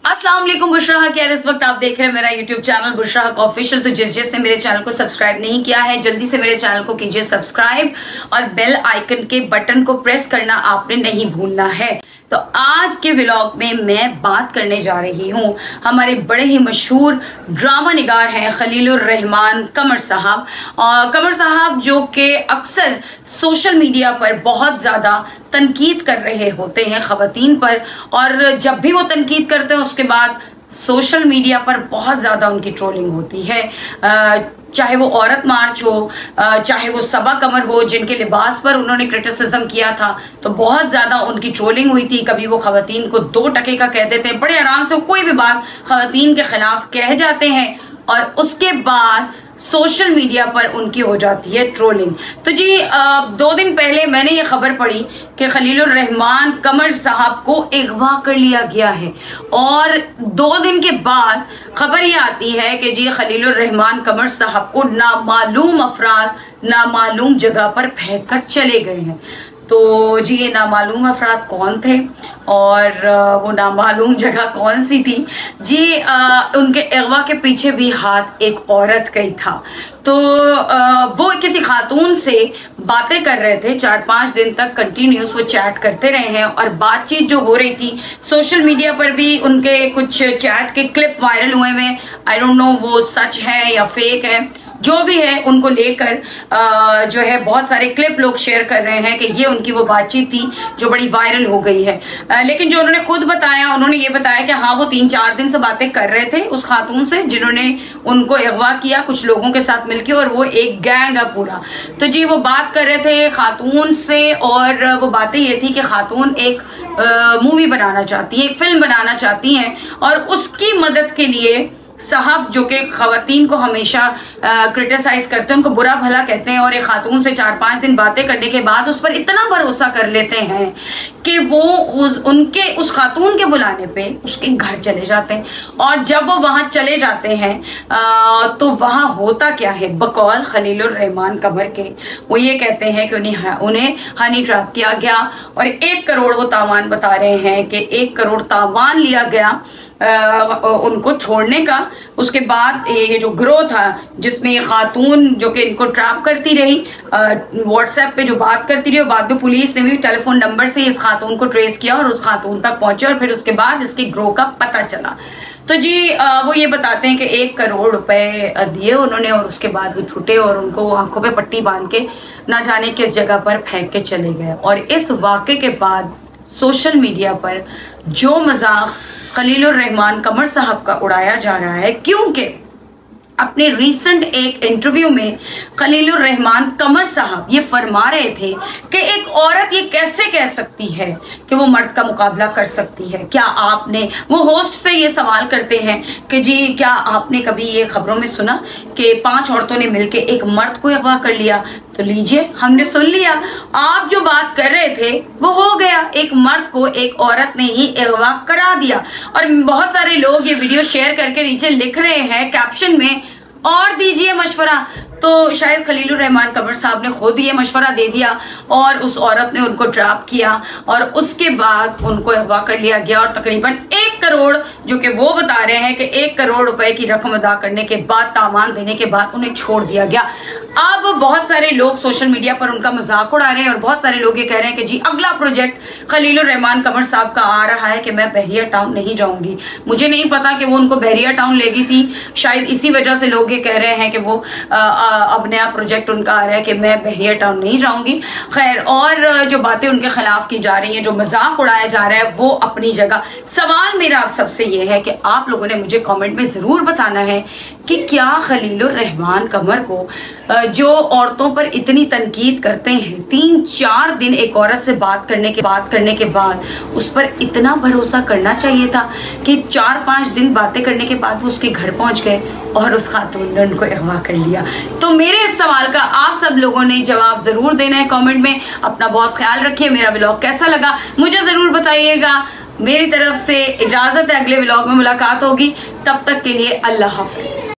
अस्सलाम वालेकुम, बुशरा हक यार। इस वक्त आप देख रहे हैं मेरा यूट्यूब चैनल बुशरा हक ऑफिशियल। तो जिसने मेरे चैनल को सब्सक्राइब नहीं किया है, जल्दी से मेरे चैनल को कीजिए सब्सक्राइब और बेल आइकन के बटन को प्रेस करना आपने नहीं भूलना है। तो आज के व्लॉग में मैं बात करने जा रही हूँ, हमारे बड़े ही मशहूर ड्रामा निगार हैं खलीलुर रहमान कमर साहब। कमर साहब जो कि अक्सर सोशल मीडिया पर बहुत ज़्यादा तनकीद कर रहे होते हैं ख़वातीन पर, और जब भी वो तनकीद करते हैं उसके बाद सोशल मीडिया पर बहुत ज़्यादा उनकी ट्रोलिंग होती है। चाहे वो औरत मार्च हो, चाहे वो सबा कमर हो जिनके लिबास पर उन्होंने क्रिटिसिज्म किया था, तो बहुत ज़्यादा उनकी ट्रोलिंग हुई थी। कभी वो ख़वातीन को 2 टके का कह देते हैं, बड़े आराम से कोई भी बात ख़वातीन के खिलाफ कह जाते हैं और उसके बाद सोशल मीडिया पर उनकी हो जाती है ट्रोलिंग। तो जी 2 दिन पहले मैंने ये खबर पढ़ी कि खलीलुर रहमान कमर साहब को अगवा कर लिया गया है, और 2 दिन के बाद खबर ये आती है कि जी खलीलुर रहमान कमर साहब को नामालूम अफराद नामालूम जगह पर फेंक कर चले गए हैं। तो जी ये नामालूम अफराद कौन थे और वो नामालूम जगह कौन सी थी? जी उनके अगवा के पीछे भी हाथ एक औरत का ही था। तो वो किसी खातून से बातें कर रहे थे, 4-5 दिन तक कंटिन्यूस वो चैट करते रहे हैं, और बातचीत जो हो रही थी सोशल मीडिया पर भी उनके कुछ चैट के क्लिप वायरल हुए हैं। आई डोंट नो वो सच है या फेक है, जो भी है उनको लेकर जो है बहुत सारे क्लिप लोग शेयर कर रहे हैं कि ये उनकी वो बातचीत थी जो बड़ी वायरल हो गई है। लेकिन जो उन्होंने खुद बताया, उन्होंने ये बताया कि हाँ वो 3-4 दिन से बातें कर रहे थे उस खातून से जिन्होंने उनको अगवा किया कुछ लोगों के साथ मिलकर, और वो एक गैंग है पूरा। तो जी वो बात कर रहे थे खातून से, और वो बातें ये थी कि खातून एक मूवी बनाना चाहती है, एक फिल्म बनाना चाहती हैं, और उसकी मदद के लिए साहब जो कि खवातीन को हमेशा क्रिटिसाइज करते हैं, उनको बुरा भला कहते हैं, और एक खातून से 4-5 दिन बातें करने के बाद उस पर इतना भरोसा कर लेते हैं कि वो उस खातून के बुलाने पे उसके घर चले जाते हैं। और जब वो वहां चले जाते हैं तो वहां होता क्या है, बकौल खलीलुर रहमान कमर के, वो ये कहते हैं कि उन्हें हनी ट्रैप किया गया और 1 करोड़ वो तावान बता रहे हैं कि 1 करोड़ तावान लिया गया उनको छोड़ने का। उसके बाद ये जो ग्रोह था जिसमें ये खातून जो कि इनको ट्रैप करती रही, व्हाट्सएप पे जो बात करती रही, बाद में पुलिस ने भी टेलीफोन नंबर से इस खातून को ट्रेस किया और उस खातून तक पहुंचे, और फिर उसके बाद इसके ग्रोह का पता चला। तो जी वो ये बताते हैं कि 1 करोड़ रुपए दिए उन्होंने, और उसके बाद वो छूटे और उनको आंखों पे पट्टी बांध के ना जाने किस जगह पर फेंक के चले गए। और इस वाक़े के बाद सोशल मीडिया पर जो मजाक खलीलुर रहमान कमर साहब का उड़ाया जा रहा है, क्योंकि अपने रीसेंट एक इंटरव्यू में खलीलुर रहमान कमर साहब ये फरमा रहे थे कि एक औरत ये कैसे कह सकती है कि वो मर्द का मुकाबला कर सकती है। क्या आपने, वो होस्ट से ये सवाल करते हैं कि जी क्या आपने कभी ये खबरों में सुना कि 5 औरतों ने मिलकर एक मर्द को अगवा कर लिया? तो लीजिए हमने सुन लिया, आप जो बात कर रहे थे वो हो गया, एक मर्द को एक औरत ने ही अगवा करा दिया। और बहुत सारे लोग ये वीडियो शेयर करके नीचे लिख रहे हैं कैप्शन में, और दीजिए मशवरा। तो शायद खलीलुर रहमान कमर साहब ने खुद ये मशवरा दे दिया और उस औरत ने उनको ट्रैप किया और उसके बाद उनको अगवा कर लिया गया, और तकरीबन 1 करोड़ जो कि वो बता रहे हैं कि 1 करोड़ रुपए की रकम अदा करने के बाद, तावान देने के बाद उन्हें छोड़ दिया गया। अब बहुत सारे लोग सोशल मीडिया पर उनका मजाक उड़ा रहे हैं, और बहुत सारे लोग ये कह रहे हैं कि जी अगला प्रोजेक्ट खलीलुर रहमान कमर साहब का आ रहा है कि मैं बहरिया टाउन नहीं जाऊंगी। मुझे नहीं पता कि वो उनको बहरिया टाउन ले गई थी, शायद इसी वजह से लोग ये कह रहे हैं कि वो अब नया प्रोजेक्ट उनका आ रहा है कि मैं बहरिया टाउन नहीं जाऊंगी। खैर, और जो बातें उनके खिलाफ की जा रही हैं, जो मजाक उड़ाया जा रहा है, वो अपनी जगह। सवाल मेरा आप सबसे ये है कि आप लोगों ने मुझे कमेंट में जरूर बताना है कि क्या खलीलुर रहमान कमर को जो औरतों पर इतनी तनकीद करते हैं, 3-4 दिन एक औरत से बात करने के बाद उस पर इतना भरोसा करना चाहिए था कि 4-5 दिन बातें करने के बाद वो उसके घर पहुंच गए और उस खातून ने उनको अगवा कर लिया? तो मेरे इस सवाल का आप सब लोगों ने जवाब जरूर देना है कमेंट में। अपना बहुत ख्याल रखिए। मेरा व्लॉग कैसा लगा मुझे जरूर बताइएगा। मेरी तरफ से इजाजत है, अगले व्लॉग में मुलाकात होगी, तब तक के लिए अल्लाह हाफिज।